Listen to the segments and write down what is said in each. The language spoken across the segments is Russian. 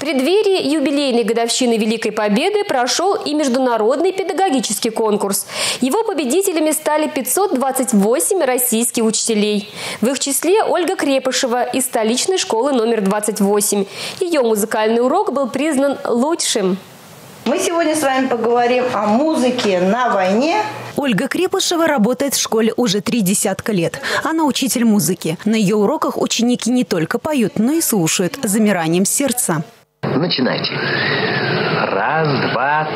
В преддверии юбилейной годовщины Великой Победы прошел и международный педагогический конкурс. Его победителями стали 528 российских учителей. В их числе Ольга Крепышева из столичной школы номер 28. Ее музыкальный урок был признан лучшим. Мы сегодня с вами поговорим о музыке на войне. Ольга Крепышева работает в школе уже 30 лет. Она учитель музыки. На ее уроках ученики не только поют, но и слушают с замиранием сердца. Начинайте. Раз, два.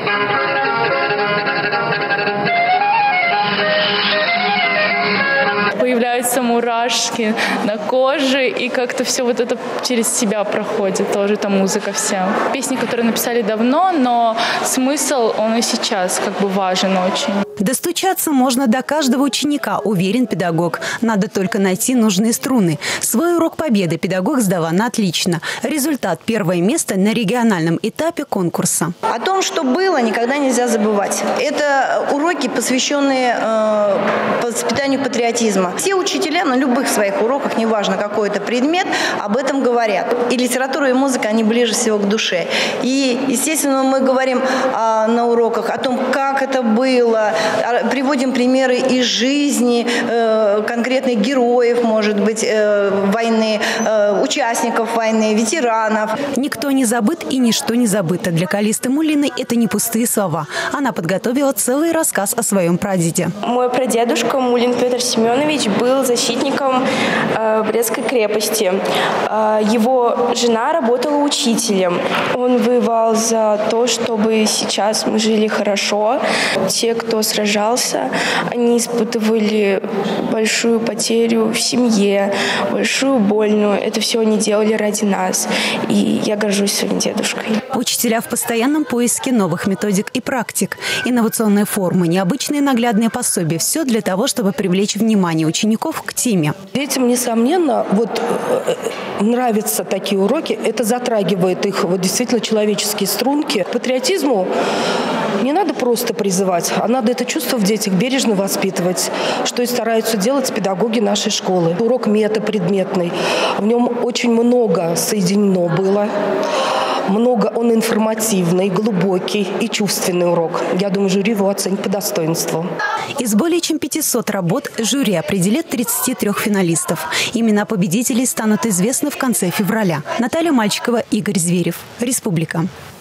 Появляются мурашки на коже, и как-то все вот это через себя проходит, тоже эта музыка вся. Песни, которые написали давно, но смысл, он и сейчас как бы важен очень. Достучаться можно до каждого ученика, уверен педагог. Надо только найти нужные струны. Свой урок победы педагог сдала на отлично. Результат – первое место на региональном этапе конкурса. О том, что было, никогда нельзя забывать. Это уроки, посвященные воспитанию патриотизма. Все учителя на любых своих уроках, неважно какой это предмет, об этом говорят. И литература, и музыка, они ближе всего к душе. И, естественно, мы говорим на уроках о том, как это было, приводим примеры из жизни конкретных героев, может быть, войны, участников войны, ветеранов. Никто не забыт и ничто не забыто. Для Калисты Муллиной это не пустые слова. Она подготовила целый рассказ о своем прадеде. Мой прадедушка Муллин Петр Семенович был защитником Брестской крепости. Его жена работала учителем. Он воевал за то, чтобы сейчас мы жили хорошо. Те, кто сражался, они испытывали большую потерю в семье, большую больную. Это все они делали ради нас. И я горжусь своим дедушкой. Учителя в постоянном поиске новых методик и практик. Инновационные формы, необычные наглядные пособия. Все для того, чтобы привлечь внимание учеников к теме. Детям, несомненно, нравятся такие уроки. Это затрагивает их действительно человеческие струнки. К патриотизму не надо просто призывать, а надо это чувство в детях бережно воспитывать, что и стараются делать педагоги нашей школы. Урок метапредметный. В нем очень много соединено было. Он информативный, глубокий и чувственный урок. Я думаю, жюри его оценит по достоинству. Из более чем 500 работ жюри определит 33 финалистов. Имена победителей станут известны в конце февраля. Наталья Мальчикова, Игорь Зверев. Республика.